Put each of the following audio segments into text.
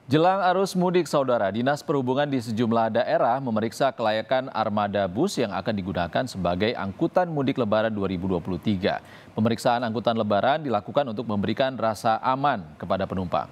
Jelang arus mudik, saudara, Dinas Perhubungan di sejumlah daerah memeriksa kelayakan armada bus yang akan digunakan sebagai angkutan mudik Lebaran 2023. Pemeriksaan angkutan Lebaran dilakukan untuk memberikan rasa aman kepada penumpang.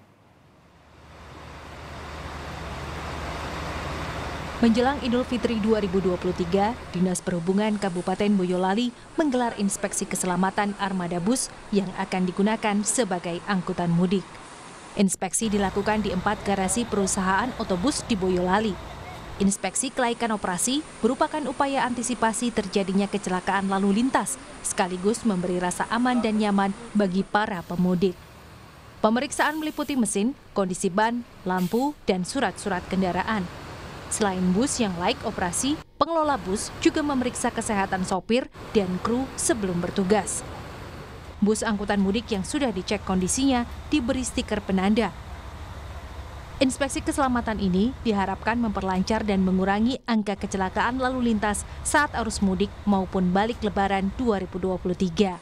Menjelang Idul Fitri 2023, Dinas Perhubungan Kabupaten Boyolali menggelar inspeksi keselamatan armada bus yang akan digunakan sebagai angkutan mudik. Inspeksi dilakukan di 4 garasi perusahaan otobus di Boyolali. Inspeksi kelaikan operasi merupakan upaya antisipasi terjadinya kecelakaan lalu lintas, sekaligus memberi rasa aman dan nyaman bagi para pemudik. Pemeriksaan meliputi mesin, kondisi ban, lampu, dan surat-surat kendaraan. Selain bus yang layak operasi, pengelola bus juga memeriksa kesehatan sopir dan kru sebelum bertugas. Bus angkutan mudik yang sudah dicek kondisinya diberi stiker penanda. Inspeksi keselamatan ini diharapkan memperlancar dan mengurangi angka kecelakaan lalu lintas saat arus mudik maupun balik Lebaran 2023.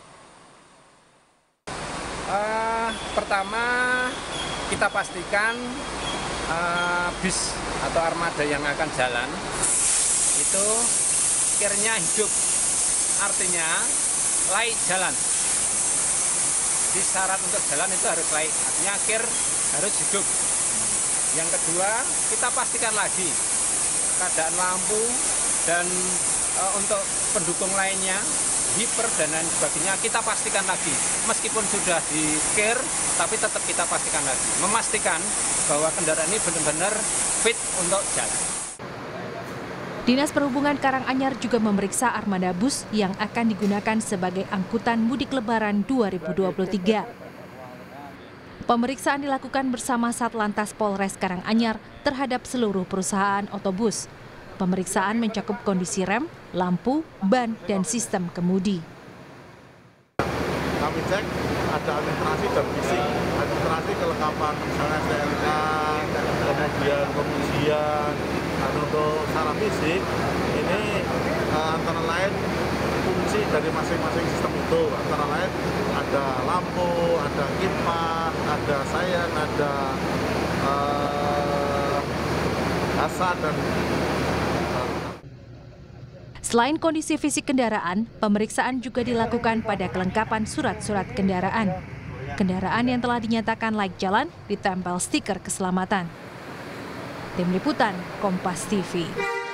Pertama, kita pastikan bis atau armada yang akan jalan itu kirnya hidup, artinya layak jalan. Jadi syarat untuk jalan itu harus layak, artinya kir harus hidup. Yang kedua, kita pastikan lagi keadaan lampu dan untuk pendukung lainnya, hiper dan lain sebagainya, kita pastikan lagi. Meskipun sudah di kir, tapi tetap kita pastikan lagi. Memastikan bahwa kendaraan ini benar-benar fit untuk jalan. Dinas Perhubungan Karanganyar juga memeriksa armada bus yang akan digunakan sebagai angkutan mudik Lebaran 2023. Pemeriksaan dilakukan bersama Satlantas Polres Karanganyar terhadap seluruh perusahaan otobus. Pemeriksaan mencakup kondisi rem, lampu, ban, dan sistem kemudi. Kami cek ada administrasi dan fisik, administrasi kelengkapan misalnya STNK, kemudian pengujian, dan untuk secara fisik ini antara lain fungsi dari masing-masing sistem itu, antara lain ada lampu, ada kipas, ada sayan, ada asap dan Selain kondisi fisik kendaraan, pemeriksaan juga dilakukan pada kelengkapan surat-surat kendaraan. Kendaraan yang telah dinyatakan layak jalan ditempel stiker keselamatan. Tim Liputan, Kompas TV.